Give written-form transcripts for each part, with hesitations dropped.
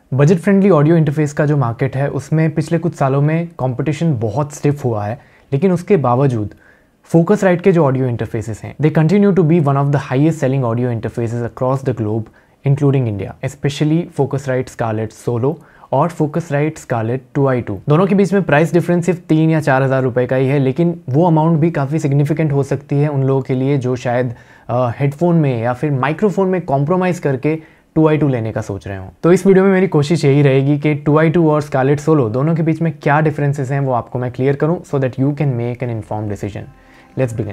Budget friendly audio interface का जो market है उसमें पिछले कुछ सालों में कंपटीशन बहुत स्टिफ हुआ है, लेकिन उसके बावजूद फोकसराइट के जो ऑडियो इंटरफेसेस हैं they continue to be one of the highest selling audio interfaces across the globe including India, specially Focusrite Scarlett Solo और फोकसराइट स्कारलेट 2i2। दोनों के बीच में प्राइस डिफरेंस सिर्फ 3 या 4 हज़ार रुपये का ही है, लेकिन वो अमाउंट भी काफ़ी सिग्निफिकेंट हो सकती है उन लोगों के लिए जो शायद हेडफोन में या फिर माइक्रोफोन में कॉम्प्रोमाइज़ करके 2i2 लेने का सोच रहे हो। तो इस वीडियो में मेरी कोशिश यही रहेगी कि 2i2 और स्कारलेट सोलो दोनों के बीच में क्या डिफरेंसेस हैं वो आपको मैं क्लियर करूं, so that you can make an informed decision. Let's begin.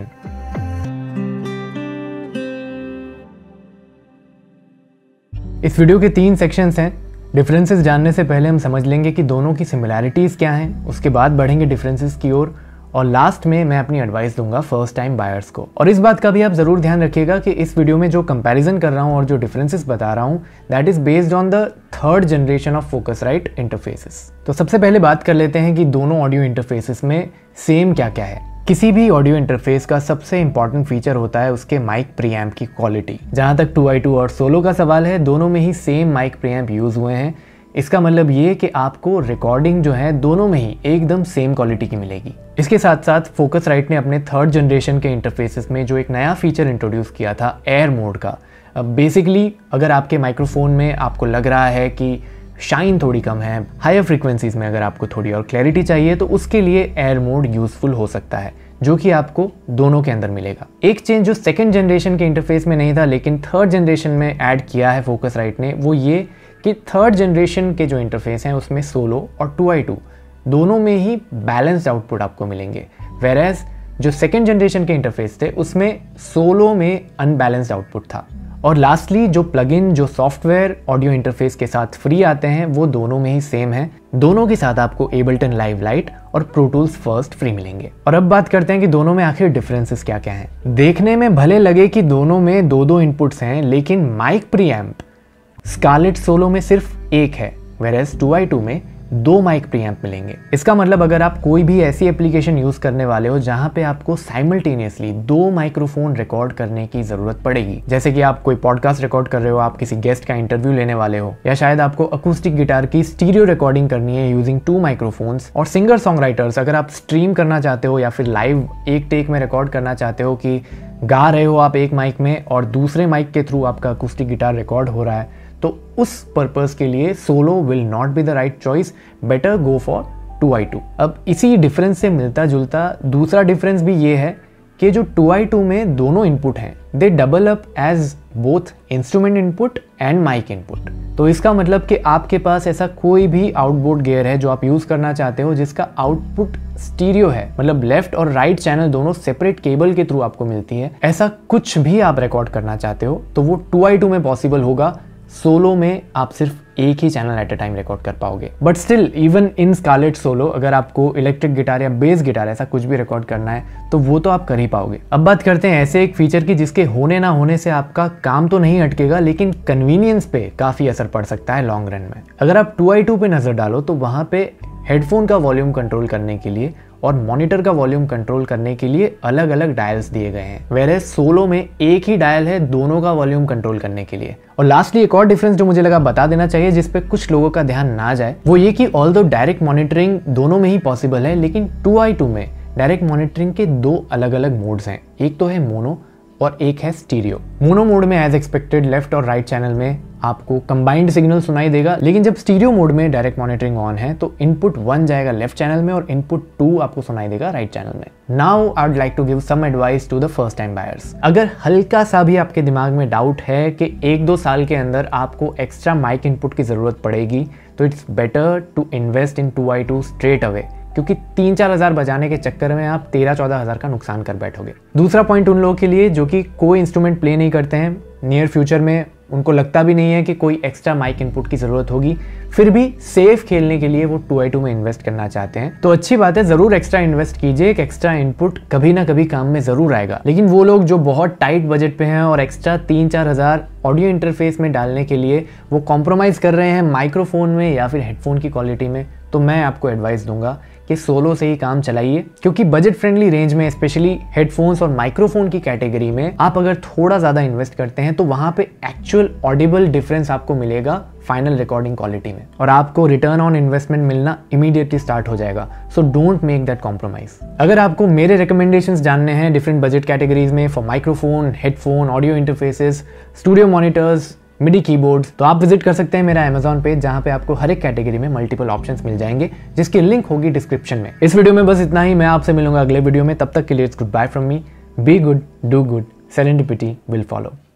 इस वीडियो के 3 सेक्शंस हैं। डिफरेंसेस जानने से पहले हम समझ लेंगे कि दोनों की सिमिलैरिटीज़ क्या हैं, उसके बाद बढ़ेंगे डिफरेंसेस की ओर, और लास्ट में मैं अपनी एडवाइस दूंगा फर्स्ट टाइम बायर्स को। और इस बात का भी आप जरूर ध्यान रखिएगा कि इस वीडियो में जो कंपैरिजन कर रहा हूं और जो डिफरेंसेस बता रहा हूं that is based on the 3rd generation of Focusrite interfaces. तो सबसे पहले बात कर लेते हैं कि दोनों ऑडियो इंटरफेसेस में सेम क्या क्या है। किसी भी ऑडियो इंटरफेस का सबसे इंपॉर्टेंट फीचर होता है उसके माइक प्रीएम्प की क्वालिटी। जहां तक 2i2 और सोलो का सवाल है, दोनों में ही सेम माइक प्रीएम्प यूज हुए हैं। इसका मतलब ये कि आपको रिकॉर्डिंग जो है दोनों में ही एकदम सेम क्वालिटी की मिलेगी। इसके साथ साथ फोकसराइट ने अपने 3rd जनरेशन के इंटरफेसेस में जो एक नया फीचर इंट्रोड्यूस किया था एयर मोड का। बेसिकली अगर आपके माइक्रोफोन में आपको लग रहा है कि शाइन थोड़ी कम है, हायर फ्रीक्वेंसीज में अगर आपको थोड़ी और क्लैरिटी चाहिए, तो उसके लिए एयर मोड यूजफुल हो सकता है, जो कि आपको दोनों के अंदर मिलेगा। एक चेंज जो 2nd जनरेशन के इंटरफेस में नहीं था लेकिन 3rd जनरेशन में ऐड किया है फोकसराइट ने, वो ये कि 3rd जनरेशन के जो इंटरफेस हैं उसमें सोलो और 2i2 दोनों में ही बैलेंस्ड आउटपुट आपको मिलेंगे, वेरएज जो 2nd जनरेशन के इंटरफेस थे उसमें सोलो में अनबैलेंस्ड आउटपुट था। और लास्टली जो प्लगइन जो सॉफ्टवेयर ऑडियो इंटरफेस के साथ फ्री आते हैं वो दोनों में ही सेम है। दोनों के साथ आपको एबल्टन लाइव लाइट और प्रो टूल्स फर्स्ट फ्री मिलेंगे। और अब बात करते हैं कि दोनों में आखिर डिफरेंसेस क्या क्या हैं। देखने में भले लगे कि दोनों में 2-2 इनपुट्स हैं, लेकिन माइक प्रीएम्प स्कारलेट सोलो में सिर्फ एक है, वेरएज 2i2 में 2 माइक प्रीएम्प मिलेंगे। इसका मतलब अगर आप कोई भी ऐसी एप्लीकेशन यूज करने वाले हो जहां पे आपको साइमल्टेनियसली 2 माइक्रोफोन रिकॉर्ड करने की जरूरत पड़ेगी, जैसे कि आप कोई पॉडकास्ट रिकॉर्ड कर रहे हो, आप किसी गेस्ट का इंटरव्यू लेने वाले हो, या शायद आपको अकूस्टिक गिटार की स्टीरियो रिकॉर्डिंग करनी है यूजिंग 2 माइक्रोफोन्स, और सिंगर सॉन्ग राइटर्स अगर आप स्ट्रीम करना चाहते हो या फिर लाइव एक टेक में रिकॉर्ड करना चाहते हो कि गा रहे हो आप एक माइक में और दूसरे माइक के थ्रू आपका अकूस्टिक गिटार रिकॉर्ड हो रहा है, तो उस पर्पस के लिए Solo will not be the right choice, better go for 2i2। अब इसी डिफरेंस से मिलता जुलता दूसरा डिफरेंस भी ये है कि जो 2i2 में दोनों इनपुट हैं they double up as both instrument input and mic input. तो इसका मतलब कि आपके पास ऐसा कोई भी आउटबोर्ड गियर है जो आप यूज करना चाहते हो जिसका आउटपुट स्टीरियो है, मतलब लेफ्ट और राइट चैनल दोनों सेपरेट केबल के थ्रू आपको मिलती है, ऐसा कुछ भी आप रिकॉर्ड करना चाहते हो तो वो 2i2 में पॉसिबल होगा। सोलो में आप सिर्फ एक ही channel at a time record कर पाओगे। But still even in Scarlett Solo अगर आपको इलेक्ट्रिक गिटार या बेस गिटार ऐसा कुछ भी रिकॉर्ड करना है तो वो तो आप कर ही पाओगे। अब बात करते हैं ऐसे एक फीचर की जिसके होने ना होने से आपका काम तो नहीं अटकेगा, लेकिन कन्वीनियंस पे काफी असर पड़ सकता है लॉन्ग रन में। अगर आप 2i2 पे नजर डालो तो वहां पे हेडफोन का वॉल्यूम कंट्रोल करने के लिए और मॉनिटर का वॉल्यूम कंट्रोल करने के लिए अलग अलग डायल्स दिए गए हैं, वेरएज सोलो में एक ही डायल है दोनों का वॉल्यूम कंट्रोल करने के लिए। और लास्टली एक और डिफरेंस जो मुझे लगा बता देना चाहिए जिस पे कुछ लोगों का ध्यान ना जाए, वो ये कि ऑल्दो डायरेक्ट मॉनिटरिंग दोनों में ही पॉसिबल है, लेकिन 2i2 में डायरेक्ट मॉनिटरिंग के 2 अलग अलग मोड्स हैं। एक तो है मोनो और एक है स्टीरियो। मोनो मोड में एज एक्सपेक्टेड लेफ्ट और राइट चैनल में आपको कंबाइंड सिग्नल सुनाई देगा, लेकिन जब स्टीरियो मोड में डायरेक्ट मॉनिटरिंग ऑन है तो इनपुट 1 जाएगा लेफ्ट चैनल में और इनपुट 2 आपको सुनाई देगा राइट चैनल में। Now I would like to give some advice to the first time buyers. अगर हल्का सा भी आपके दिमाग में डाउट है कि 1-2 साल के अंदर आपको एक्स्ट्रा माइक इनपुट की जरूरत पड़ेगी, तो it's better to invest in 2i2 straight away, क्योंकि 3-4 हज़ार बचाने के चक्कर में आप 13-14 हज़ार का नुकसान कर बैठोगे। दूसरा पॉइंट उन लोगों के लिए जो कि कोई इंस्ट्रूमेंट प्ले नहीं करते हैं, नियर फ्यूचर में उनको लगता भी नहीं है कि कोई एक्स्ट्रा माइक इनपुट की जरूरत होगी, फिर भी सेफ खेलने के लिए वो 2i2 में इन्वेस्ट करना चाहते हैं, तो अच्छी बात है, जरूर एक्स्ट्रा इन्वेस्ट कीजिए। एक एक्स्ट्रा इनपुट कभी ना कभी काम में जरूर आएगा। लेकिन वो लोग जो बहुत टाइट बजट पे हैं और एक्स्ट्रा 3-4 हज़ार ऑडियो इंटरफेस में डालने के लिए वो कॉम्प्रोमाइज कर रहे हैं माइक्रोफोन में या फिर हेडफोन की क्वालिटी में, तो मैं आपको एडवाइस दूंगा कि सोलो से ही काम चलाइए, क्योंकि बजट फ्रेंडली रेंज में स्पेशली हेडफोन्स और माइक्रोफोन की कैटेगरी में आप अगर थोड़ा ज्यादा इन्वेस्ट करते हैं तो वहां पे एक्चुअल ऑडिबल डिफरेंस आपको मिलेगा फाइनल रिकॉर्डिंग क्वालिटी में, और आपको रिटर्न ऑन इन्वेस्टमेंट मिलना इमीडिएटली स्टार्ट हो जाएगा। So don't make that compromise. अगर आपको मेरे रिकमेंडेशंस जानने हैं डिफरेंट बजट कैटेगरीज में for microphone, headphone, audio interfaces, studio monitors, MIDI keyboards, तो आप विजिट कर सकते हैं मेरा अमेजॉन पेज, जहां पे आपको हर एक कैटेगरी में मल्टीपल ऑप्शंस मिल जाएंगे, जिसकी लिंक होगी डिस्क्रिप्शन में। इस वीडियो में बस इतना ही। मैं आपसे मिलूंगा अगले वीडियो में। तब तक के लिए it's good bye from me. Be good, do good, serendipity will follow.